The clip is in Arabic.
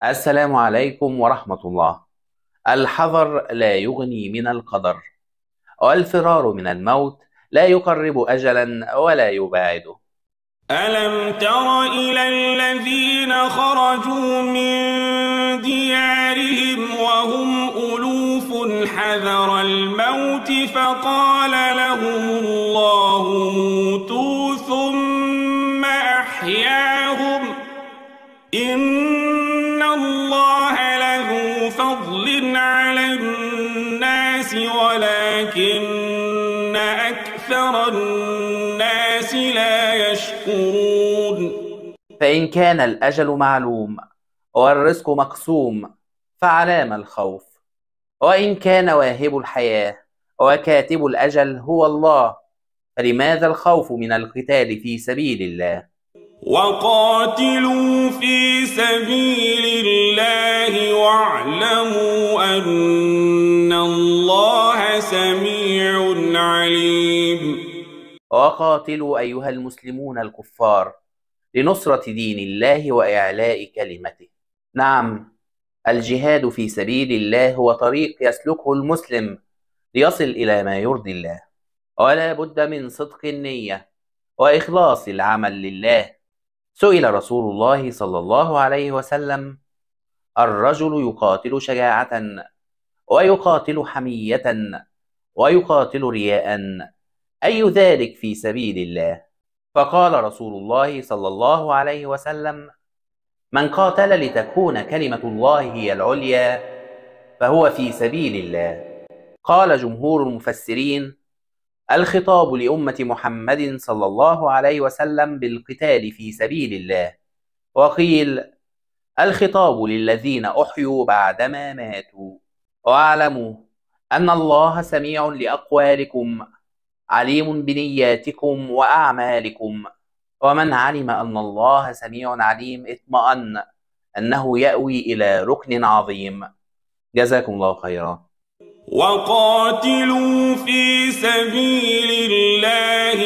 السلام عليكم ورحمة الله. الحذر لا يغني من القدر، والفرار من الموت لا يقرب أجلا ولا يباعده. ألم تر إلى الذين خرجوا من ديارهم وهم ألوف حذر الموت فقال لهم الله موتوا ثم أحياهم إن الله له فضل على الناس ولكن أكثر الناس لا يشكرون. فإن كان الأجل معلوم والرزق مقسوم فعلام الخوف؟ وإن كان واهب الحياة وكاتب الأجل هو الله، فلماذا الخوف من القتال في سبيل الله؟ وقاتلوا في سبيل الله واعلموا أن الله سميع عليم. وقاتلوا أيها المسلمون الكفار لنصرة دين الله وإعلاء كلمته. نعم، الجهاد في سبيل الله هو طريق يسلكه المسلم ليصل إلى ما يرضي الله، ولا بد من صدق النية وإخلاص العمل لله. سئل رسول الله صلى الله عليه وسلم: الرجل يقاتل شجاعة ويقاتل حمية ويقاتل رياء، أي ذلك في سبيل الله؟ فقال رسول الله صلى الله عليه وسلم: من قاتل لتكون كلمة الله هي العليا فهو في سبيل الله. قال جمهور المفسرين: الخطاب لأمة محمد صلى الله عليه وسلم بالقتال في سبيل الله. وقيل: الخطاب للذين أحيوا بعدما ماتوا. واعلموا أن الله سميع لأقوالكم عليم بنياتكم وأعمالكم، ومن علم أن الله سميع عليم اطمأن أنه يأوي إلى ركن عظيم. جزاكم الله خيرا. وقاتلوا في سبيل الله